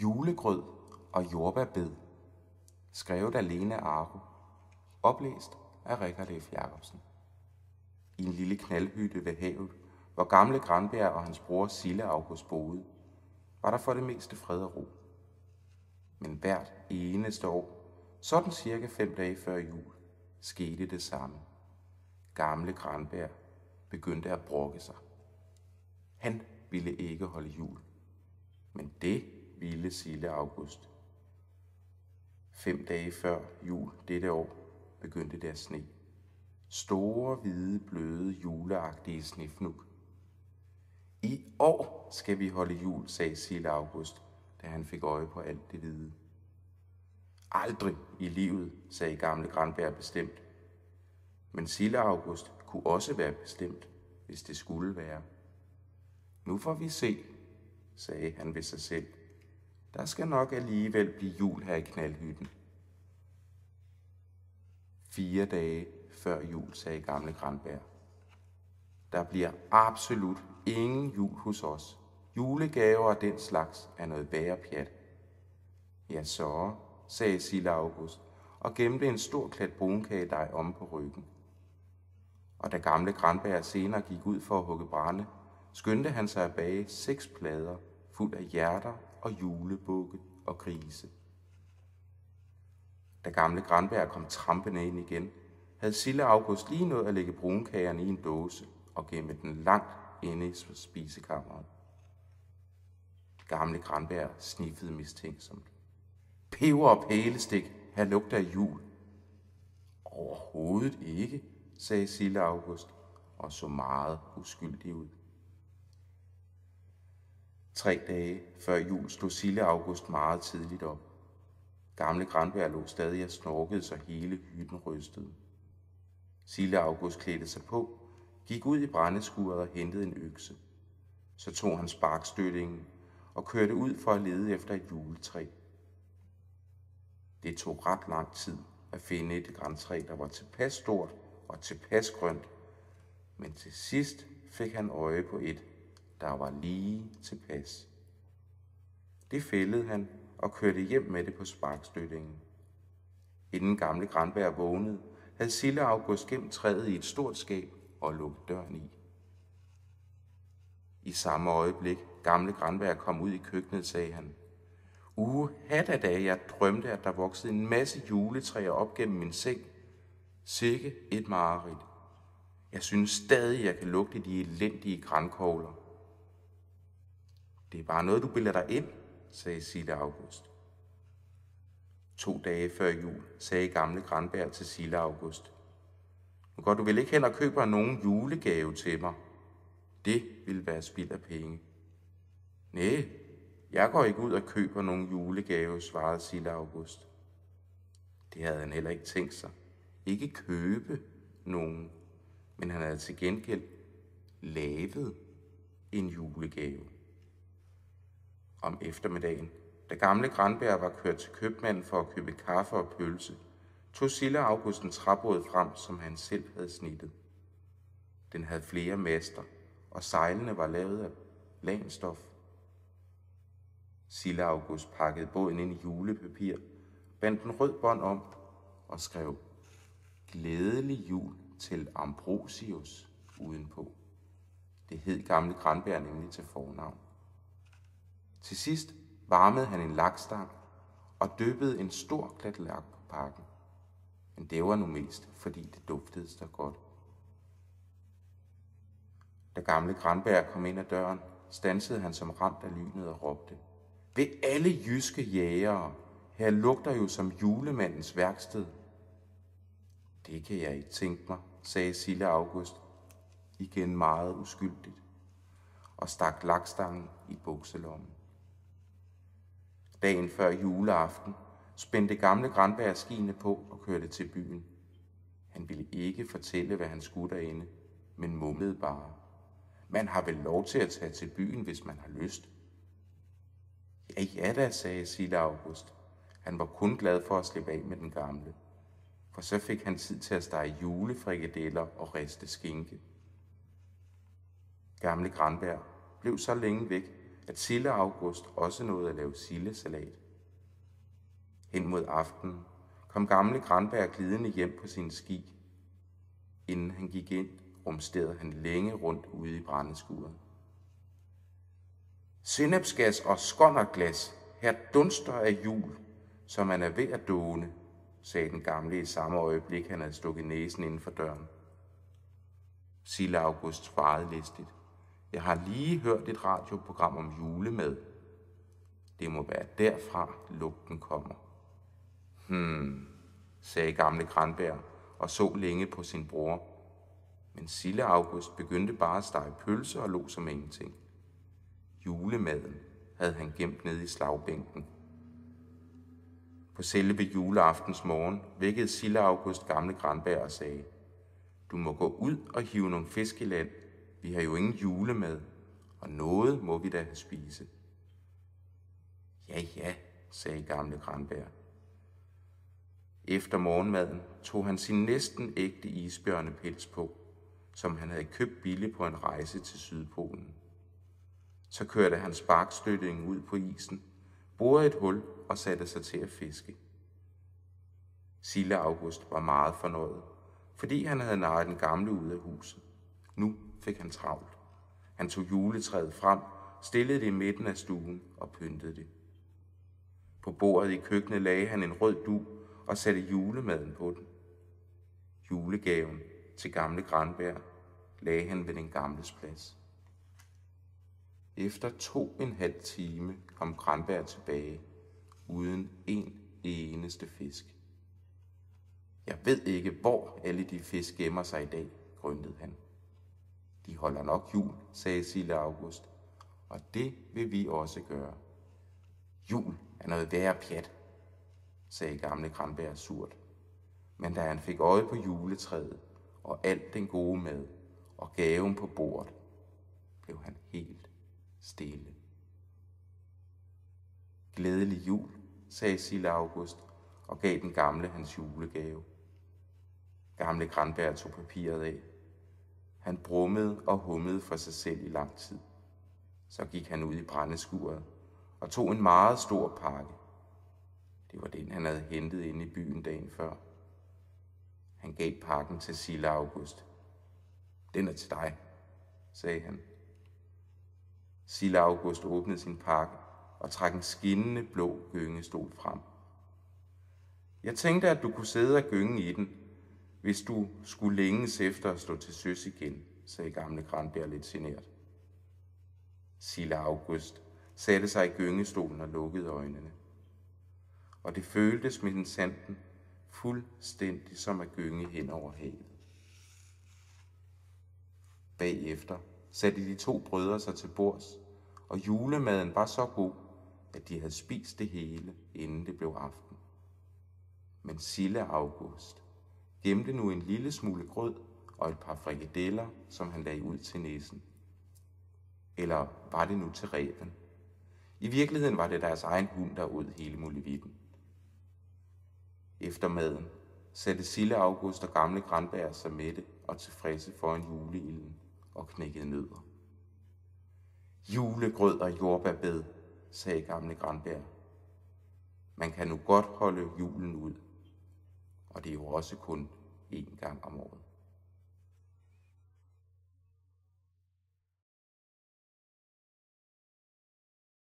Julegrød og jordbærbed. Skrevet af Lene Aro. Oplæst af Richard F. Jacobsen. I en lille knaldhytte ved havet, hvor gamle Granberg og hans bror Sille August boede, var der for det meste fred og ro. Men hvert eneste år, sådan cirka 5 dage før jul, skete det samme. Gamle Granberg begyndte at brokke sig. Han ville ikke holde jul, men det ville Sille August. 5 dage før jul dette år begyndte det at sne. Store, hvide, bløde, juleagtige snefnug. I år skal vi holde jul, sagde Sille August, da han fik øje på alt det hvide. Aldrig i livet, sagde gamle Granberg bestemt. Men Sille August kunne også være bestemt, hvis det skulle være. Nu får vi se, sagde han ved sig selv. Der skal nok alligevel blive jul her i knaldhytten. 4 dage før jul, sagde gamle Granberg. Der bliver absolut ingen jul hos os. Julegaver og den slags er noget værre pjat. Ja, så, sagde Sille August og gemte en stor klat brunkagedej om på ryggen. Og da gamle Granberg senere gik ud for at hugge brænde, skyndte han sig at bage 6 plader fuld af hjerter og julebukke og grise. Da gamle Granberg kom trampende ind igen, havde Sille August lige nået at lægge brunkagerne i en dåse og gemme den langt inde i spisekammeret. Gamle Granberg sniffede mistænksomt. Peber og pælestik, her lugter af jul. Overhovedet ikke, sagde Sille August og så meget uskyldig ud. 3 dage før jul stod Sille August meget tidligt op. Gamle Granberg lå stadig og snorkede, så hele hytten rystede. Sille August klædte sig på, gik ud i brændeskuret og hentede en økse. Så tog han sparkstøttingen og kørte ud for at lede efter et juletræ. Det tog ret lang tid at finde et grantræ, der var tilpas stort og tilpas grønt, men til sidst fik han øje på et, der var lige tilpas. Det fældede han og kørte hjem med det på sparkstøttingen. Inden gamle Granberg vågnede, havde Sille August gemt træet i et stort skab og lukket døren i. I samme øjeblik gamle Granberg kom ud i køkkenet, sagde han: da jeg drømte, at der voksede en masse juletræer op gennem min seng. Sikke et mareridt. Jeg synes stadig, jeg kan lugte de elendige grankogler. Det er bare noget, du bilder dig ind, sagde Sille August. 2 dage før jul sagde gamle Granberg til Sille August: Nu går du vel ikke hen og køber nogen julegave til mig? Det ville være spild af penge. Næh, jeg går ikke ud og køber nogen julegave, svarede Sille August. Det havde han heller ikke tænkt sig. Ikke købe nogen, men han havde til gengæld lavet en julegave. Om eftermiddagen, da gamle Granberg var kørt til købmanden for at købe kaffe og pølse, tog Sille August en træbåd frem, som han selv havde snittet. Den havde flere master, og sejlene var lavet af lanstof. Sille August pakkede båden ind i julepapir, bandt en rød bånd om og skrev "Glædelig jul til Ambrosius" udenpå. Det hed gamle Granberg nemlig til fornavn. Til sidst varmede han en lakstang og dyppede en stor klat lak på pakken. Men det var nu mest, fordi det duftede så godt. Da gamle Granberg kom ind ad døren, stansede han som ramt af lynet og råbte: Ved alle jyske jægere, her lugter jo som julemandens værksted. Det kan jeg ikke tænke mig, sagde Sille August, igen meget uskyldigt, og stak lakstangen i bukselommen. Dagen før juleaften spændte gamle Granberg skiene på og kørte til byen. Han ville ikke fortælle, hvad han skulle derinde, men mumlede bare: Man har vel lov til at tage til byen, hvis man har lyst. Ja da, sagde Sille August. Han var kun glad for at slippe af med den gamle, for så fik han tid til at stege julefrikadeller og riste skinke. Gamle Granberg blev så længe væk, at Sille August også nåede at lave sildesalat. Hen mod aftenen kom gamle Granberg glidende hjem på sin ski. Inden han gik ind, rumsterede han længe rundt ude i brændeskuret. Sennepsgas og skonnerglas, her dunster af jul, så man er ved at dåne, sagde den gamle i samme øjeblik, han havde stukket næsen inden for døren. Sille August svarede listigt. Jeg har lige hørt et radioprogram om julemad. Det må være derfra, lugten kommer. Sagde gamle Granberg og så længe på sin bror. Men Sille August begyndte bare at stege pølse og lå som ingenting. Julemaden havde han gemt nede i slagbænken. På selve juleaftens morgen vækkede Sille August gamle Granberg og sagde, du må gå ud og hive nogle fisk i land. Vi har jo ingen julemad, og noget må vi da have spise. Ja, sagde gamle Granberg. Efter morgenmaden tog han sin næsten ægte isbjørnepels på, som han havde købt billigt på en rejse til Sydpolen. Så kørte han sparkstøttingen ud på isen, borede et hul og satte sig til at fiske. Sille August var meget fornøjet, fordi han havde narret den gamle ud af huset. Nu fik han travlt. Han tog juletræet frem, stillede det i midten af stuen og pyntede det. På bordet i køkkenet lagde han en rød dug og satte julemaden på den. Julegaven til gamle Granberg lagde han ved den gamles plads. Efter 2,5 time kom Granberg tilbage, uden en eneste fisk. Jeg ved ikke, hvor alle de fisk gemmer sig i dag, grøntede han. De holder nok jul, sagde Sille August, og det vil vi også gøre. Jul er noget værre pjat, sagde gamle Granberg surt. Men da han fik øje på juletræet og alt den gode mad og gaven på bordet, blev han helt stille. Glædelig jul, sagde Sille August og gav den gamle hans julegave. Gamle Granberg tog papiret af. Han brummede og hummede for sig selv i lang tid. Så gik han ud i brændeskuret og tog en meget stor pakke. Det var den, han havde hentet inde i byen dagen før. Han gav pakken til Sille August. Den er til dig, sagde han. Sille August åbnede sin pakke og trak en skinnende blå gyngestol frem. Jeg tænkte, at du kunne sidde og gynge i den, hvis du skulle længes efter at stå til søs igen, sagde gamle Granberg lidt genert. Sille August satte sig i gyngestolen og lukkede øjnene. Og det føltes med den sanden fuldstændig som at gynge hen over havet. Bagefter satte de 2 brødre sig til bords, og julemaden var så god, at de havde spist det hele, inden det blev aften. Men Sille August gemte nu en lille smule grød og et par frikadeller, som han lagde ud til næsen. Eller var det nu til ræven? I virkeligheden var det deres egen hund, der ud hele muligheden. Efter maden satte Sille August og gamle Granberg sig mætte og tilfredse foran juleilden og knækkede nødder. Julegrød og jordbærbed, sagde gamle Granberg. Man kan nu godt holde julen ud, og det er jo også kun 1 gang om året.